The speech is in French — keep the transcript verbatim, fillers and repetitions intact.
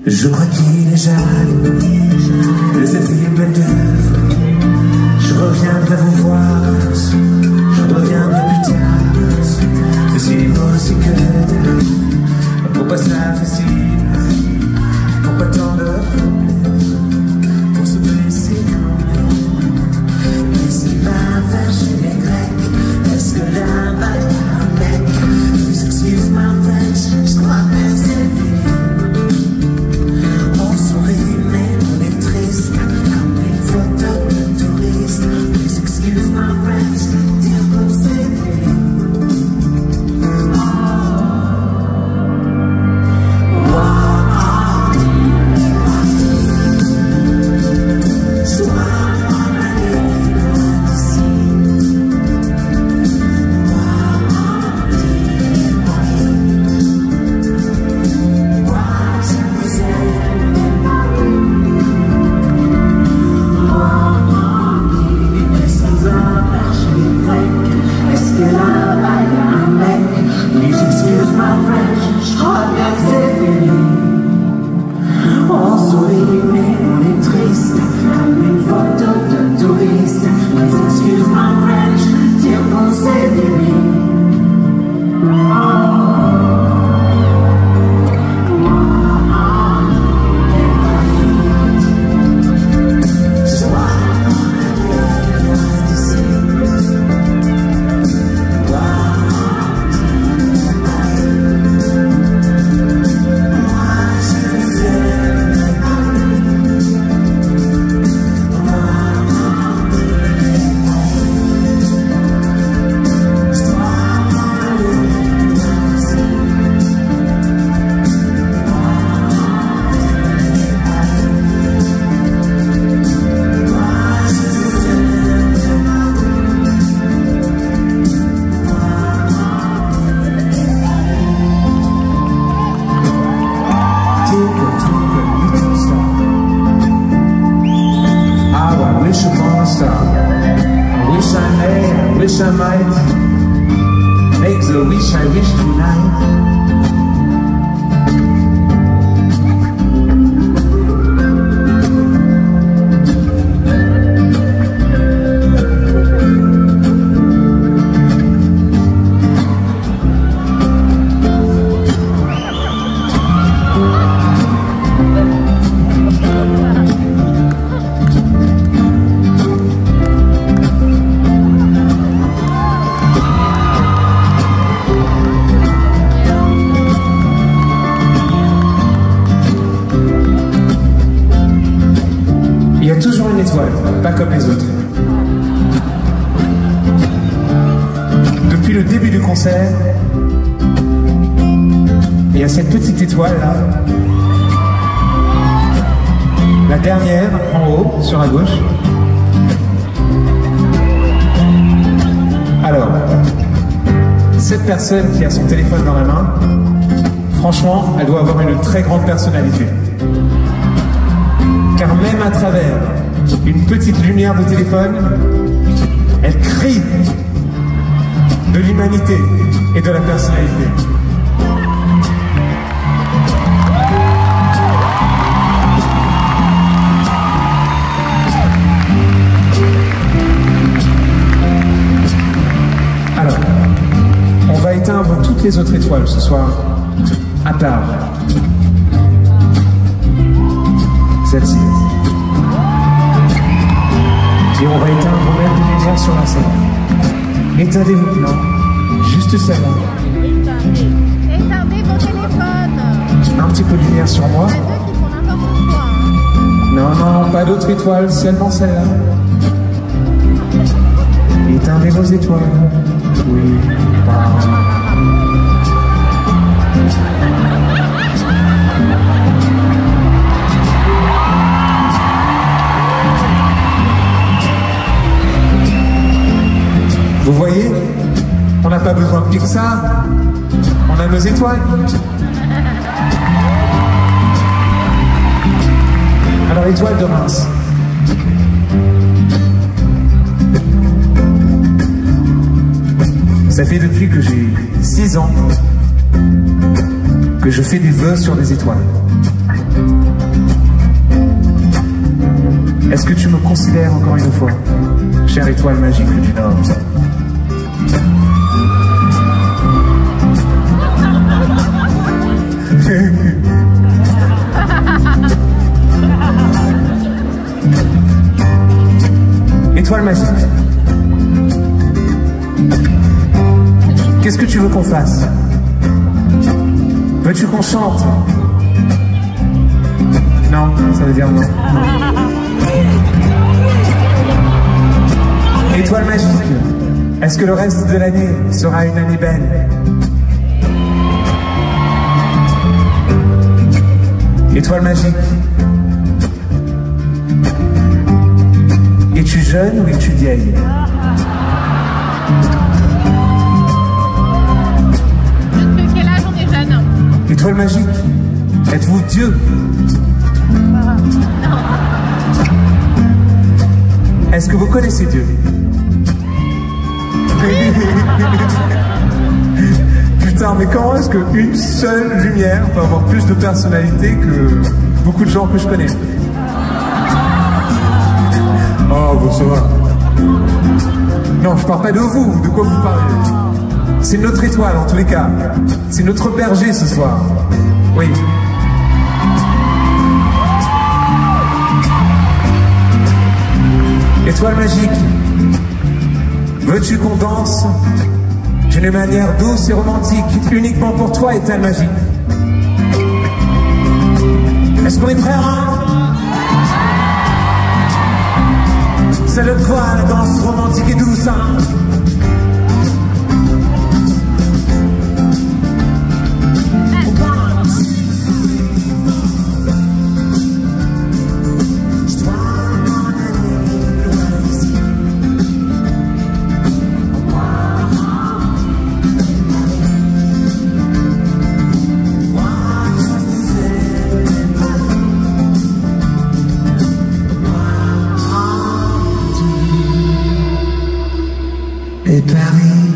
Je crois qu'il est jaloux de cette triple d'œuvre. Je reviendrai vous voir, je reviendrai plus tard. Ceci vaut aussi que d'elle. Pourquoi ça facile? Pourquoi tant de problèmes pour se blesser quand même? Et si ma vache chez les Grecs, est-ce que là-bas il y a un mec? Please excuse my French, je crois que c'est fini. On sourit mais on est triste, comme une photo de touriste. Please excuse my French, dire comme c'est fini. I might make the wish I wish tonight. Il y a toujours une étoile, pas comme les autres. Depuis le début du concert, il y a cette petite étoile là. La dernière, en haut, sur la gauche. Alors, cette personne qui a son téléphone dans la main, franchement, elle doit avoir une très grande personnalité. Car même à travers une petite lumière de téléphone, elle crie de l'humanité et de la personnalité. Alors, on va éteindre toutes les autres étoiles ce soir, à part celle-ci. Et on va éteindre même les lumières sur la scène. Éteindez-vous, non, juste celle-là. Éteindez. Éteindez vos téléphones. Un petit peu de lumière sur moi. Il y en a deux qui font n'importe quoi. Hein. Non, non, pas d'autres étoiles, seulement celle-là. Éteindez vos étoiles. Oui, pas. Vous voyez, on n'a pas besoin de Pixar, on a nos étoiles. Alors, étoile de Reims. Ça fait depuis que j'ai six ans que je fais des vœux sur des étoiles. Est-ce que tu me considères encore une fois, chère étoile magique du Nord? Étoile magique, qu'est-ce que tu veux qu'on fasse? Veux-tu qu'on chante? Non, ça veut dire non. non. Étoile magique, est-ce que le reste de l'année sera une année belle? Étoile magique, es-tu jeune ou es-tu vieille? Jusque quel âge on est jeune? Étoile magique, êtes-vous Dieu? Non. Est-ce que vous connaissez Dieu? Putain, mais comment est-ce qu'une seule lumière peut avoir plus de personnalité que beaucoup de gens que je connais? Oh, bon, ça va. Non, je parle pas de vous, de quoi vous parlez? C'est notre étoile, en tous les cas. C'est notre berger ce soir. Oui. Étoile magique, veux-tu qu'on danse d'une manière douce et romantique, uniquement pour toi, étoile magique? Est-ce qu'on est prêts, hein? C'est le toi, la danse romantique et douce, hein? Et Paris